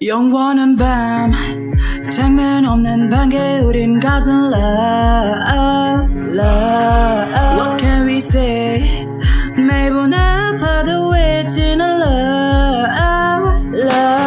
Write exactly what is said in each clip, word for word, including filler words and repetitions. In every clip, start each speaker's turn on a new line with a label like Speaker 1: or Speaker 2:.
Speaker 1: 영원한 밤 장면 없는 방에 우린 가든 love, love. What can we say? 매번 아파도 외치는 love,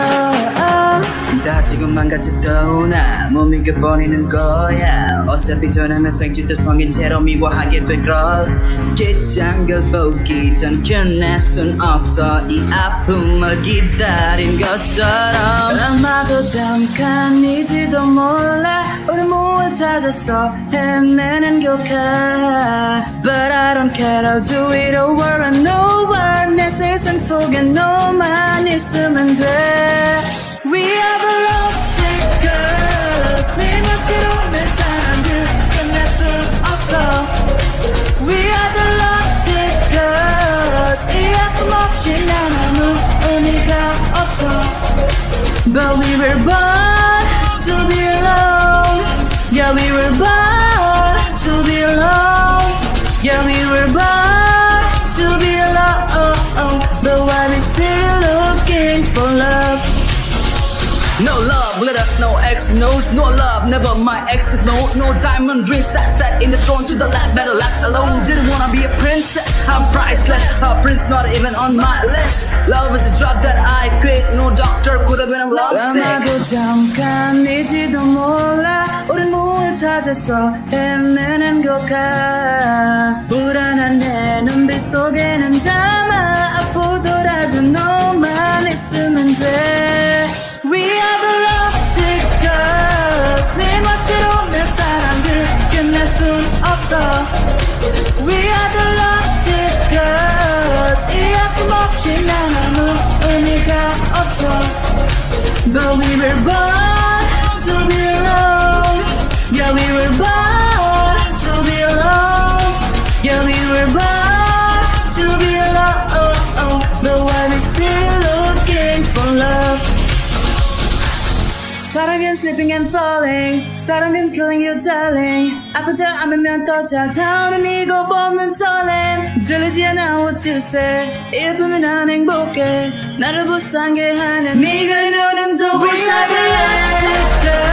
Speaker 1: love. 다 지금 망가졌도 나 못 믿겨버리는 거야. 어차피 전하면 생쥐들 성인 채로 미워하게 될걸. 끝장 걸 보기 전 견낼 순 없어. 이 아픔을 기다린 것처럼. 아마도 잠깐이지도 몰라. 우리 무엇 찾아서 헤매는 걸까. But I don't care, I'll do it over and over. 내 세상 속에 너만 있으면 돼. We are the lovesick girls. 네 멋대로 내 사랑들 끝낼 수 없어. We are the lovesick girls. 이 아픔 없이 난 아무 의미가 없어. But we were born to be alone. Yeah, we were born to be alone. Yeah, we were born to be alone. But why we still looking for love? No love, let us know X knows. No love, never my exes know. No diamond rings that set in the stone to the left, better left alone. Didn't wanna be a princess, I'm priceless. A prince not even on my list. Love is a drug that I quit. No doctor could have been a lovesick. 아마도 잠깐이지도 몰라. 우린 무엇을 찾아서 헤매는 걸까. 불안한 내 눈빛 속에는 담아 아프더라도 너만 있으면 돼. We are the lovesick girls. 네 멋대로 내 사랑들 끝낼 순 없어. We are the lovesick girls. 이 아픔 없이 난 아무 의미가 없어. But we were born to be alone. Yeah, we were born to be alone. Yeah, we were born to be alone. But why we still looking for love? 사랑은 sleeping and falling. 사랑은 killing you darling. 아픈 척 안으면 또 찾아오는 이거 없는 설렘. 들리지 않아 what you say. 예쁘면 난 행복해. 나를 불쌍해 하는 네가 네 눈은 또 불쌍해.